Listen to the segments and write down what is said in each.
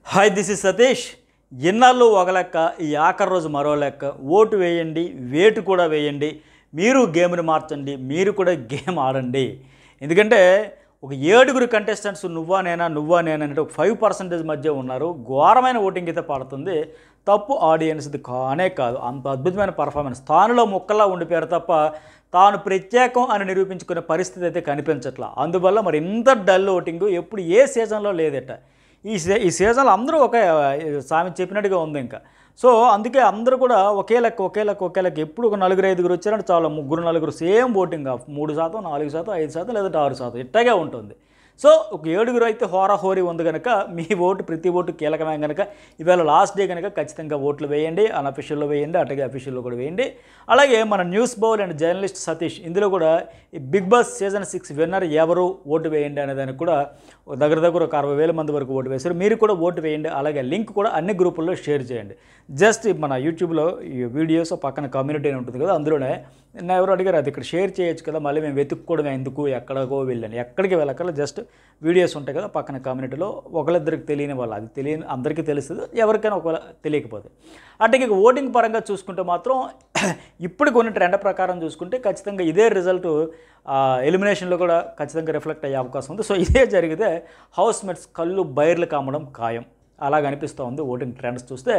Hi this is Satish. ఎన్నాళ్ళు ఒక లెక్క, ఈ ఆఖరి రోజు మరో లెక్క. ఓటు వేయండి, వేటు కూడా వేయండి, మీరు గేమ్ని మార్చండి, మీరు కూడా గేమ్ ఆడండి. ఎందుకంటే ఒక 7 కంటెస్టెంట్స్ నువ్వా నేనా అంటే ఒక 5% మధ్య ఉన్నారు. ఘోరమైన ఓటింగ్ అయితే పడుతుంది. తప్పు ఆడియన్స్ది కానే కాదు, అంత అద్భుతమైన పర్ఫార్మెన్స్. తానులో ముక్కల్లా ఉండిపోయారు తప్ప తాను ప్రత్యేకం అని నిరూపించుకునే పరిస్థితి అయితే కనిపించట్లా. అందువల్ల మరి ఇంత డల్ ఓటింగ్ ఎప్పుడు ఏ సీజన్లో లేదట. ఈ సీజన్లో అందరూ సామె చెప్పినట్టుగా ఉంది ఇంకా. సో అందుకే అందరూ కూడా ఒకే లెక్క ఎప్పుడు ఒక 4-5 వచ్చారంటే చాలా 3-4 సేమ్ ఓటింగ్ 3%, 4%, 5% లేదంటే 6% ఇట్టాగే ఉంటుంది. సో ఒక 7 అయితే హోరాహోరీ ఉంది కనుక మీ ఓటు ప్రతి ఓటు కీలకమే కనుక ఇవాళ లాస్ట్ డే కనుక ఖచ్చితంగా ఓట్లు వేయండి. అన్అఫీషియల్లో వేయండి, అట్లాగే అఫీషియల్లో కూడా వేయండి. అలాగే మన news bowl and journalist Satish ఇందులో కూడా ఈ బిగ్ బాస్ సీజన్ 6 విన్నర్ ఎవరు ఓటు వేయండి అనేదానికి కూడా దగ్గర ఒక 60,000 మంది వరకు ఓటు వేశారు. మీరు కూడా ఓటు వేయండి. అలాగే లింక్ కూడా అన్ని గ్రూపుల్లో షేర్ చేయండి. జస్ట్ మన యూట్యూబ్లో ఈ వీడియోస్ పక్కన కమ్యూనిటీ అని ఉంటుంది కదా, అందులోనే నిన్న ఎవరు అడిగారు అది ఇక్కడ షేర్ చేయొచ్చు కదా, మళ్ళీ మేము వెతుక్కోవడం ఎందుకు, ఎక్కడికో వెళ్ళాను. ఎక్కడికి వెళ్ళక్కల జస్ట్ వీడియోస్ ఉంటాయి కదా పక్కన కమ్యూనిటీలో, ఒకళ్ళిద్దరికి తెలియని వాళ్ళు, అది తెలియని అందరికీ తెలుస్తుంది, ఎవరికైనా ఒకవేళ తెలియకపోతే. అంటే ఇక ఓటింగ్ పరంగా చూసుకుంటే మాత్రం ఇప్పుడు కొన్ని ట్రెండ్ ప్రకారం చూసుకుంటే ఖచ్చితంగా ఇదే రిజల్ట్ ఎలిమినేషన్లో కూడా ఖచ్చితంగా రిఫ్లెక్ట్ అయ్యే అవకాశం ఉంది. సో ఇదే జరిగితే హౌస్ మేట్స్ కళ్ళు బైర్లు కమ్మడం ఖాయం. అలాగ అనిపిస్తూ ఉంది ఓటింగ్ ట్రెండ్స్ చూస్తే.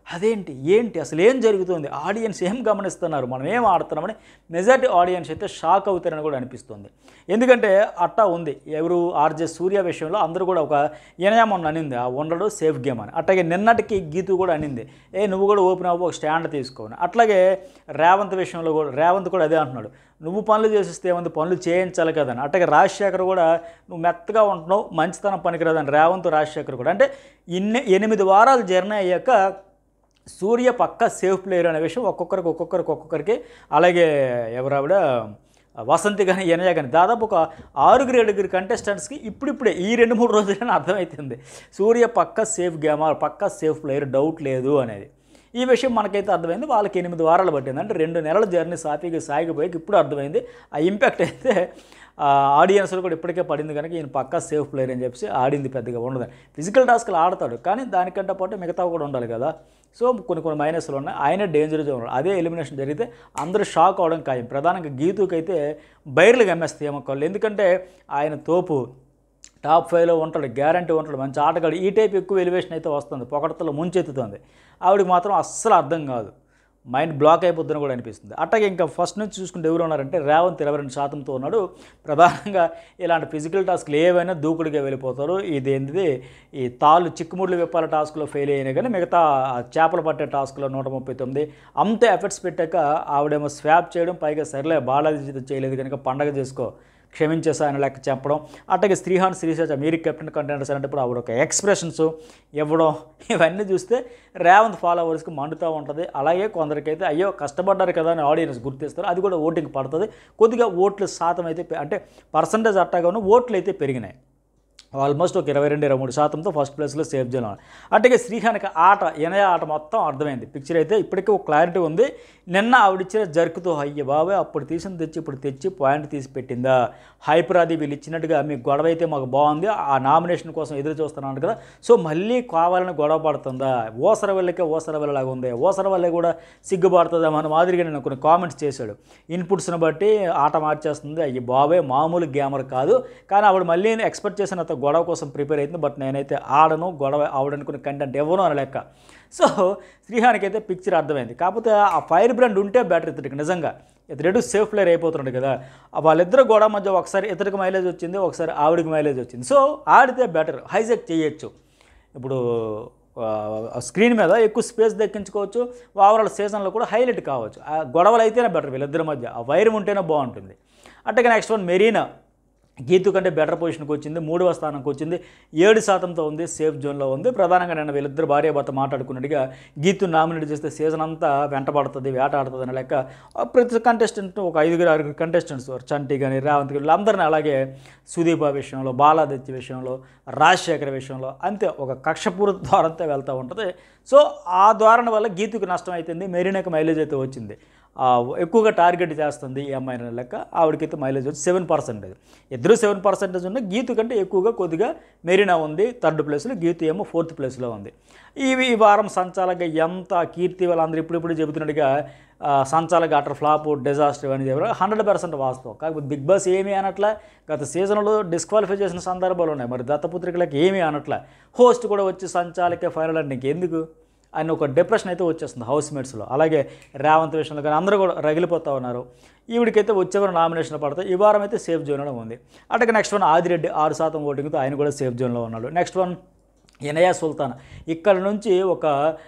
ఏంటి అసలు ఏం జరుగుతుంది, ఆడియన్స్ ఏం గమనిస్తున్నారు, మనం ఏం ఆడుతున్నామని మెజారిటీ ఆడియన్స్ అయితే షాక్ అవుతారని కూడా అనిపిస్తుంది. ఎందుకంటే అట్టా ఉంది. ఎవరు ఆర్జే సూర్య విషయంలో అందరూ కూడా ఒక ఎనయామని అనింది, ఆ ఉండడు సేఫ్ గేమ్ అని. అట్లాగే నిన్నటికి గీతు కూడా అనింది, నువ్వు కూడా ఓపెన్ అవ్వు, ఒక స్టాండ్ తీసుకోని. అట్లాగే రేవంత్ విషయంలో కూడా రేవంత్ కూడా అదే అంటున్నాడు, నువ్వు పనులు చేసిస్తే ఏముంది, పనులు చేయించాలి కదని. అట్లాగే రాజశేఖర్ కూడా నువ్వు మెత్తగా ఉంటున్నావు, మంచితనం పనికిరాదని రేవంత్ రాజశేఖర్ కూడా. అంటే 8 వారాలు జర్నీ అయ్యాక సూర్య పక్క సేఫ్ ప్లేయర్ అనే విషయం ఒక్కొక్కరికి అలాగే ఎవరావిడ వసంతి కానీ ఎనయ కానీ దాదాపు ఒక 6-7 కంటెస్టెంట్స్కి ఇప్పుడిప్పుడే ఈ 2-3 రోజులైనా అర్థమవుతుంది సూర్య పక్క సేఫ్ గేమర్, పక్క సేఫ్ ప్లేయర్, డౌట్ లేదు అనేది. ఈ విషయం మనకైతే అర్థమైంది. వాళ్ళకి 8 వారాలు పట్టింది, అంటే 2 నెలల జర్నీ సాగిపోయి ఇప్పుడు అర్థమైంది. ఆ ఇంపాక్ట్ అయితే ఆడియన్స్లో కూడా ఇప్పటికే పడింది కనుక ఈయన పక్కా సేఫ్ ప్లేయర్ అని చెప్పి ఆడింది పెద్దగా ఉండదు. ఫిజికల్ టాస్క్లు ఆడతాడు కానీ దానికంటే పాటు మిగతా కూడా ఉండాలి కదా. సో కొన్ని మైనస్లు ఉన్నాయి. ఆయనే డేంజర్ జోన్. అదే ఎలిమినేషన్ జరిగితే అందరూ షాక్ అవడం ఖాయం. ప్రధానంగా గీతుకైతే బైర్లు గమ్మేస్తాయి ఏమో కళ్ళు. ఎందుకంటే ఆయన తోపు టాప్ 5లో ఉంటాడు, గ్యారంటీ ఉంటాడు, మంచి ఆటగాడు. ఈ టైప్ ఎక్కువ ఎలివేషన్ అయితే వస్తుంది, పొగడతలో ముంచెత్తుతుంది. ఆవిడకి మాత్రం అస్సలు అర్థం కాదు, మైండ్ బ్లాక్ అయిపోతుందని కూడా అనిపిస్తుంది. అట్లాగే ఇంకా ఫస్ట్ నుంచి చూసుకుంటే ఎవరు ఉన్నారంటే రేవంత్ 22% ఉన్నాడు. ప్రధానంగా ఇలాంటి ఫిజికల్ టాస్క్లు ఏవైనా దూకుడుగా వెళ్ళిపోతారు. ఇదేంటిది ఈ చిక్కుముళ్ళు విప్పాల టాస్క్లో ఫెయిల్ అయినా కానీ మిగతా చేపలు పట్టే టాస్క్లో 139 అంతే ఎఫర్ట్స్ పెట్టాక ఆవిడేమో స్వాప్ చేయడం, పైగా సర్లే బాలాజీ చేయలేదు కనుక పండగ చేసుకో, క్షమించేసా అని లెక్క చెప్పడం. అట్లాగే శ్రీశేష మీరు కెప్టెన్ కంటెండర్స్ అంటే ఇప్పుడు ఆవిడ ఒక ఎక్స్ప్రెషన్స్ ఇవ్వడం, ఇవన్నీ చూస్తే రేవంత్ ఫాలోవర్స్కి మండుతూ ఉంటుంది. అలాగే కొందరికైతే అయ్యో కష్టపడ్డారు కదా అని ఆడియన్స్ గుర్తిస్తారు. అది కూడా ఓటింగ్ పడుతుంది. కొద్దిగా ఓట్ల శాతం అయితే అంటే పర్సంటేజ్ అట్టాగాను ఓట్లు అయితే పెరిగినాయి. ఆల్మోస్ట్ ఒక 22-23% ఫస్ట్ ప్లేస్లో సేఫ్ జోన్. అట్లాగే శ్రీహానికి ఎనయ ఆట మొత్తం అర్థమైంది. పిక్చర్ అయితే ఇప్పటికీ ఒక క్లారిటీ ఉంది. నిన్న ఆవిడిచ్చిన జర్కుతో అయ్య బాబాయ్ అప్పుడు ఇప్పుడు తెచ్చి పాయింట్ తీసి పెట్టిందా, హైపరాది వీళ్ళు ఇచ్చినట్టుగా మీ గొడవ అయితే మాకు బాగుంది, ఆ నామినేషన్ కోసం ఎదురు చూస్తున్నాను కదా, సో మళ్ళీ కావాలని గొడవ పడుతుందా, ఓసరవల్లిలాగా ఉంది, ఓసరవల్లి కూడా సిగ్గుపడుతుందా మన మాదిరిగా నేను కొన్ని కామెంట్స్ చేశాడు. ఇన్పుట్స్ని బట్టి ఆట మార్చేస్తుంది. అయ్యి బాబాయ్ మామూలు గేమర్ కాదు, కానీ ఆవిడ మళ్ళీ ఎక్స్పెక్ట్ చేసిన గొడవ కోసం ప్రిపేర్ అవుతుంది. బట్ నేనైతే ఆడను, గొడవ ఆవిడనుకునే కంటెంట్ ఇవ్వను అని లెక్క. సో శ్రీహానికి అయితే పిక్చర్ అర్థమైంది. కాకపోతే ఆ ఫైర్ బ్రాండ్ ఉంటే బెటర్ ఇతడికి. నిజంగా ఇతడు సేఫ్ ప్లేయర్ అయిపోతున్నాడు కదా. వాళ్ళిద్దరు గొడవ మధ్య ఒకసారి ఇతడికి మైలేజ్ వచ్చింది, ఒకసారి ఆవిడికి మైలేజ్ వచ్చింది. సో ఆడితే బెటర్, హైజెక్ చేయొచ్చు. ఇప్పుడు స్క్రీన్ మీద ఎక్కువ స్పేస్ దక్కించుకోవచ్చు, ఓవరాల్ సీజన్లో కూడా హైలైట్ కావచ్చు. ఆ గొడవలు అయితేనే బెటర్, వీళ్ళిద్దరి మధ్య ఆ వైరం ఉంటేనే బాగుంటుంది. అట్లాగే నెక్స్ట్ వన్ మెరీనా గీతు కంటే బెటర్ పొజిషన్కి వచ్చింది, 3వ స్థానంకి వచ్చింది, 7%తో ఉంది, సేఫ్ జోన్లో ఉంది. ప్రధానంగా నిన్న వీళ్ళిద్దరు భార్యాభర్త మాట్లాడుకున్నట్టుగా గీతు నామినేట్ చేస్తే సీజన్ అంతా వెంటబడుతుంది, వేటాడుతుంది అనే లెక్క. ప్రతి కంటెస్టెంట్ ఒక 5-6 కంటెస్టెంట్స్, చంటి కానీ రేవంత్ కానీ వీళ్ళందరినీ, అలాగే సుదీప విషయంలో, బాలాదిత్య విషయంలో, రాజశేఖర్ విషయంలో అంతే ఒక కక్షపూరిత ద్వారంతో వెళ్తూ ఉంటుంది. సో ఆ ద్వారం వల్ల గీతుకు నష్టం అవుతుంది, మెరీనాకి మైలేజ్ అయితే వచ్చింది. ఎక్కువగా టార్గెట్ చేస్తుంది ఈ అమ్మాయిని లెక్క. ఆవిడకైతే మైలేజ్ వచ్చి 7%. ఇద్దరు 7% ఉన్న గీతు కంటే ఎక్కువగా కొద్దిగా మెరీనా ఉంది 3rd ప్లేస్లో, గీతు ఏమో 4th ప్లేస్లో ఉంది. ఈ వారం సంచాలక ఎంత కీర్తి వాళ్ళందరూ ఇప్పుడు చెబుతున్నట్టుగా సంచాలక అటర్ ఫ్లాప్ డిజాస్టర్ అని చెప్పారు. 100% వాస్తవం. కాకపోతే బిగ్ బాస్ ఏమీ అనట్లే. గత సీజన్లో డిస్క్వాలిఫై చేసిన సందర్భాలు ఉన్నాయి. మరి దత్తపుత్రికలకు ఏమీ అనట్లే. హోస్ట్ కూడా వచ్చి సంచాలకే ఫైనల్ అంటే ఇంకెందుకు అని ఒక డిప్రెషన్ అయితే వచ్చేస్తుంది హౌస్మేట్స్లో. అలాగే రేవంత్ విషయంలో కానీ అందరూ కూడా రగిలిపోతూ ఉన్నారు. ఈవిడికైతే వచ్చేవారు నామినేషన్ పడతాయి. ఈ వారం అయితే సేఫ్ జోన్లో ఉంది. అట్లాగే నెక్స్ట్ వన్ ఆదిరెడ్డి 6% ఓటింగ్తో ఆయన కూడా సేఫ్ జోన్లో ఉన్నాడు. Next one Inaya Sultan. ఇక్కడ నుంచి ఒక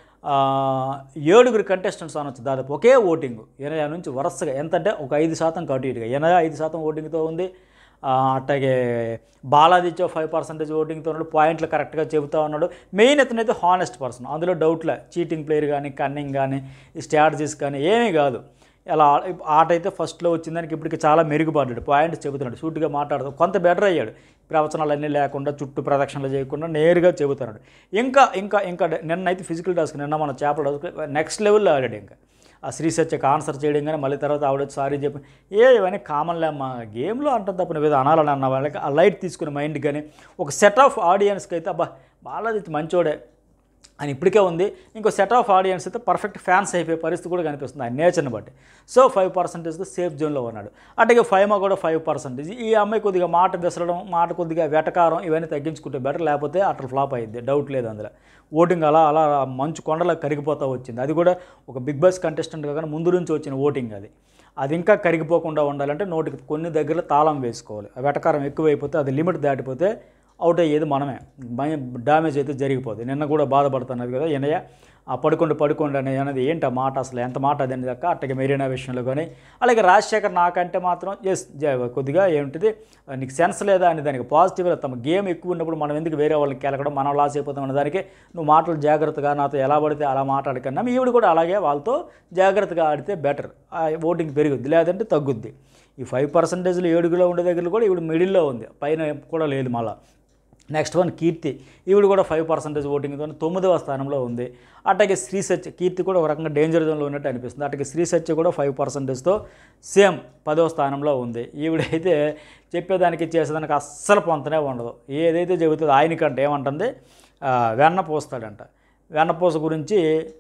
7 కంటెస్టెంట్స్ అనొచ్చు దాదాపు ఒకే ఓటింగ్. ఇనయా నుంచి వరుసగా ఎంతంటే ఒక 5% కటు ఇటుగా ఇనయా 5% ఓటింగ్తో ఉంది. అట్లాగే బాలాదిత్య 5% ఓటింగ్తో ఉన్నాడు. పాయింట్లు కరెక్ట్గా చెబుతూ ఉన్నాడు. మెయిన్ ఇతనైతే హానెస్ట్ పర్సన్, అందులో డౌట్లే. చీటింగ్ ప్లేయర్ కానీ కన్నింగ్ కానీ స్ట్రాటజీస్ కానీ ఏమీ కాదు. ఇలా ఆట అయితే ఫస్ట్లో వచ్చిందానికి ఇప్పటికి చాలా మెరుగుపడ్డాడు. పాయింట్స్ చెబుతున్నాడు, సూటుగా మాట్లాడుతూ కొంత బెటర్ అయ్యాడు. ప్రవచనాలన్నీ లేకుండా చుట్టూ ప్రదక్షిణలు చేయకుండా నేరుగా చెబుతున్నాడు. ఇంకా ఇంకా ఇంకా నిన్నైతే ఫిజికల్ టాస్క్, నిన్న మన చేపల టాస్క్ నెక్స్ట్ లెవెల్లో ఆడాడు. ఇంకా ఆ శ్రీసత్యకి ఆన్సర్ చేయడం కానీ మళ్ళీ తర్వాత ఆవిడ సారీ చెప్పి ఇవన్నీ కామన్లే అమ్మా గేమ్లో అంటాం తప్ప నువ్వు ఏదో అనాలని అన్న వాళ్ళకి ఆ లైట్ తీసుకునే మైండ్ కానీ ఒక సెట్ ఆఫ్ ఆడియన్స్కి అయితే అబ్బా బాలాదిత్య మంచోడే అని ఇప్పటికే ఉంది. ఇంకో సెట్ ఆఫ్ ఆడియన్స్ అయితే పర్ఫెక్ట్ ఫ్యాన్స్ అయిపోయే పరిస్థితి కూడా కనిపిస్తుంది ఆయన నేచర్ని బట్టి. సో 5% సేఫ్ జోన్లో ఉన్నాడు. అట్లాగే ఫైమా కూడా 5%. ఈ అమ్మాయి కొద్దిగా మాట విసరడం, మాట కొద్దిగా వెటకారం ఇవన్నీ తగ్గించుకుంటే బెటర్, లేకపోతే అట్లా ఫ్లాప్ అయ్యింది, డౌట్ లేదు అందులో. ఓటింగ్ అలా అలా మంచు కొండలా కరిగిపోతూ వచ్చింది. అది కూడా ఒక బిగ్ బాస్ కంటెస్టెంట్ కాకుండా ముందు నుంచి వచ్చిన ఓటింగ్ అది ఇంకా కరిగిపోకుండా ఉండాలంటే నోటికి కొన్ని దగ్గర తాళం వేసుకోవాలి. ఆ వెటకారం ఎక్కువైపోతే అది లిమిట్ దాటిపోతే అవుట్ అయ్యేది మనమే, డ్యామేజ్ అయితే జరిగిపోతుంది. నిన్న కూడా బాధపడుతున్నది కదా ఇనయ పడుకోండి అనేది ఏంటి ఆ మాట, అసలు ఎంత మాట అదని దాకా. అట్టగే మెరీనా విషయంలో కానీ అలాగే రాజశేఖర్ నాకంటే మాత్రం కొద్దిగా ఏమిటిది నీకు సెన్స్ లేదా అని దానికి పాజిటివ్గా తమ గేమ్ ఎక్కువ ఉన్నప్పుడు మనం ఎందుకు వేరే వాళ్ళకి కెలకడం, మనం లాస్ అయిపోతాం అనే దానికి నువ్వు మాటలు జాగ్రత్తగా నాతో ఎలా పడితే అలా మాట్లాడకన్నా ఈవిడ కూడా అలాగే వాళ్ళతో జాగ్రత్తగా ఆడితే బెటర్, ఓటింగ్ పెరుగుద్ది లేదంటే తగ్గుద్ది. ఈ 5%లో 7 ఉండే దగ్గర కూడా ఈవిడ మిడిల్లో ఉంది, పైన కూడా లేదు. మళ్ళీ నెక్స్ట్ వన్ కీర్తి, ఈవిడ కూడా 5% ఓటింగ్తో 9వ స్థానంలో ఉంది. అట్లాగే శ్రీసత్య, కీర్తి కూడా ఒక రకంగా డేంజర్ జోన్లో ఉన్నట్టు అనిపిస్తుంది. అట్లాగే శ్రీసత్య కూడా 5%తో సేమ్ 10వ స్థానంలో ఉంది. ఈవిడైతే చెప్పేదానికి చేసేదానికి అస్సలు పొంతనే ఉండదు. ఏదైతే చెబుతుందో ఆయనకంటే ఏమంటుంది వెన్న పోస్తాడంట. వెన్నపూస గురించి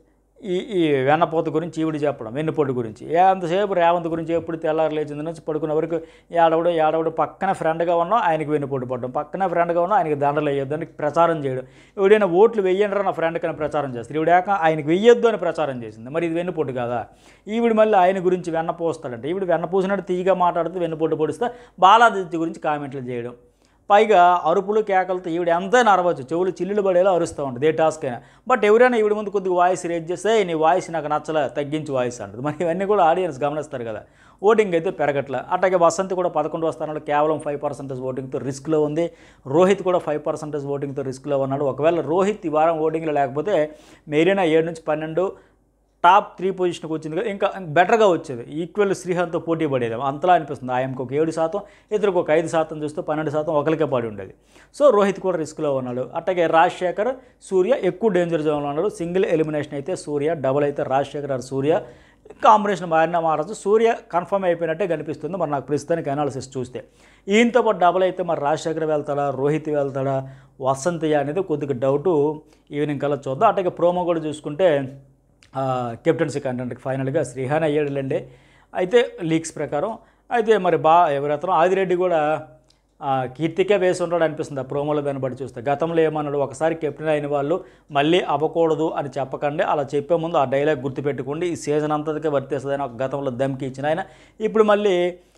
ఈ వెన్నపోత గురించి ఈవిడ చెప్పడం, వెన్నుపోటు గురించి ఎంతసేపు రేవంత్ గురించి ఎప్పుడు తెల్లారు లేచింది నుంచి పడుకున్న వరకు ఏడవడు పక్కన ఫ్రెండ్గా ఉన్నాం ఆయనకి వెన్నుపోటు పడడం, పక్కన ఫ్రెండ్గా ఉన్నాం ఆయనకి దండలు వేయొద్దు అని ప్రచారం చేయడం. ఎవడైనా ఓట్లు వెయ్యండి నా ఫ్రెండ్ కానీ ప్రచారం చేస్తారు, ఈవిడాక ఆయనకి వెయ్యొద్దు అని ప్రచారం చేసింది. మరి ఇది వెన్నుపోటు కదా. ఈవిడ మళ్ళీ ఆయన గురించి వెన్న పోస్తాడంటే ఈవిడ వెన్న పూసినట్టు తీయగా మాట్లాడుతూ వెన్నుపోటు పొడిస్తే బాలాదిత్య గురించి కామెంట్లు చేయడం. పైగా అరుపులు కేకలతో ఈవిడ ఎంతైనా అరవచ్చు, చెవులు చిల్లులు పడేలా అరుస్తూ ఉంటుంది ఏ టాస్క్ అయినా. బట్ ఎవరైనా ఈవిడ ముందు కొద్దిగా వాయిస్ రేజ్ చేస్తే నీ వాయిస్ నాకు నచ్చలే తగ్గించి వాయిస్ అంటుంది. మరి ఇవన్నీ కూడా ఆడియన్స్ గమనిస్తారు కదా. ఓటింగ్ అయితే పెరగట్లే. అట్లాగే వసంత్ కూడా 11వ స్థానంలో కేవలం 5% ఓటింగ్తో రిస్క్లో ఉంది. రోహిత్ కూడా 5% ఓటింగ్తో రిస్క్లో ఉన్నాడు. ఒకవేళ రోహిత్ ఈ వారం ఓటింగ్లో లేకపోతే మెరీనా 7 నుంచి 12 టాప్ 3 పొజిషన్కి వచ్చింది కదా, ఇంకా బెటర్గా వచ్చేది. ఈక్వల్ శ్రీహాంత్తో పోటీ పడేది అంతలా అనిపిస్తుంది. ఆయనకు ఒక 7%, ఇతరులకు ఒక 5% చూస్తే 12% ఒకరికే పడి ఉండేది. సో రోహిత్ కూడా రిస్క్లో ఉన్నాడు. అట్లాగే రాజశేఖర్, సూర్య ఎక్కువ డేంజర్ జోన్లో ఉన్నాడు. సింగిల్ ఎలిమినేషన్ అయితే సూర్య, డబుల్ అయితే రాజశేఖర్ ఆర్ సూర్య. కాంబినేషన్ మారచ్చు. సూర్య కన్ఫర్మ్ అయిపోయినట్టే కనిపిస్తుంది మరి నాకు ప్రస్తుతానికి అనాలిసిస్ చూస్తే. ఈయనతో పాటు డబుల్ అయితే మరి రాజశేఖర్ వెళ్తాడా, రోహిత్ వెళ్తాడా, వసంతయ్య అనేది కొద్దిగా డౌటు. ఈవినింగ్ కల్లా చూద్దాం. అట్లాగే ప్రోమో కూడా చూసుకుంటే కెప్టెన్సీ కంటెంట్కి ఫైనల్గా శ్రీహాన్ అయ్యాడులేండి అయితే లీక్స్ ప్రకారం. అయితే మరి ఎవరతను ఆదిరెడ్డి కూడా కీర్తికే వేసి ఉంటాడు అనిపిస్తుంది ఆ ప్రోమోలో దాన్ని బట్టి చూస్తే. గతంలో ఏమన్నాడు, ఒకసారి కెప్టెన్ అయిన వాళ్ళు మళ్ళీ అవ్వకూడదు అని చెప్పకండి, అలా చెప్పే ముందు ఆ డైలాగ్ గుర్తుపెట్టుకోండి, ఈ సీజన్ అంతటికే వర్తిస్తుందని ఒక గతంలో దమ్కి ఇచ్చిన ఆయన ఇప్పుడు మళ్ళీ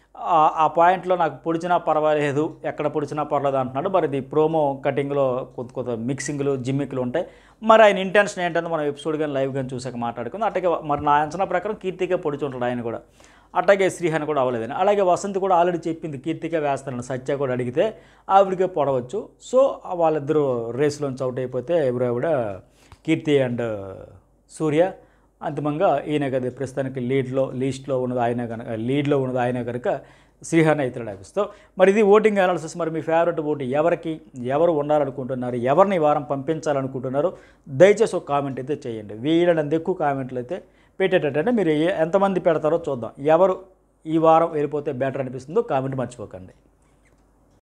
ఆ పాయింట్లో నాకు పొడిచినా పర్వాలేదు, ఎక్కడ పొడిచినా పర్లేదు అంటున్నాడు. మరి ఇది ప్రోమో కటింగ్లో కొత్త మిక్సింగ్లు జిమ్మిక్లు ఉంటాయి. మరి ఆయన ఇంటెన్షన్ ఏంటంటే మనం ఎపిసోడ్ కానీ లైవ్ కానీ చూసాక మాట్లాడుకుంది. అట్లాగే మరి నా అంచనా ప్రకారం కీర్తికే పొడిచి ఉంటాడు ఆయన కూడా. అట్లాగే శ్రీహాన్ కూడా అవ్వలేదని. అలాగే వసంత్ కూడా ఆల్రెడీ చెప్పింది కీర్తికే వేస్తానని, సత్య కూడా అడిగితే ఆవిడికే పొడవచ్చు. సో వాళ్ళిద్దరూ రేస్లోంచి అవుట్ అయిపోతే ఎవరావిడ కీర్తి అండ్ సూర్య అంతిమంగా ఈయన కదా ప్రస్తుతానికి లీస్ట్లో ఉన్నది ఆయన కనుక శ్రీహాన్ అవుతాడు ఆఫీస్తో. మరి ఇది ఓటింగ్ అనాలిసిస్. మరి మీ ఫేవరెట్ ఓటు ఎవరు ఉండాలనుకుంటున్నారు, ఎవరిని ఈ వారం పంపించాలనుకుంటున్నారు, దయచేసి ఒక కామెంట్ అయితే చేయండి. వీళ్ళంత ఎక్కువ కామెంట్లు అయితే పెట్టేటట్టు మీరు ఎంతమంది పెడతారో చూద్దాం. ఎవరు ఈ వారం వెళ్ళిపోతే బెటర్ అనిపిస్తుందో కామెంట్ మర్చిపోకండి.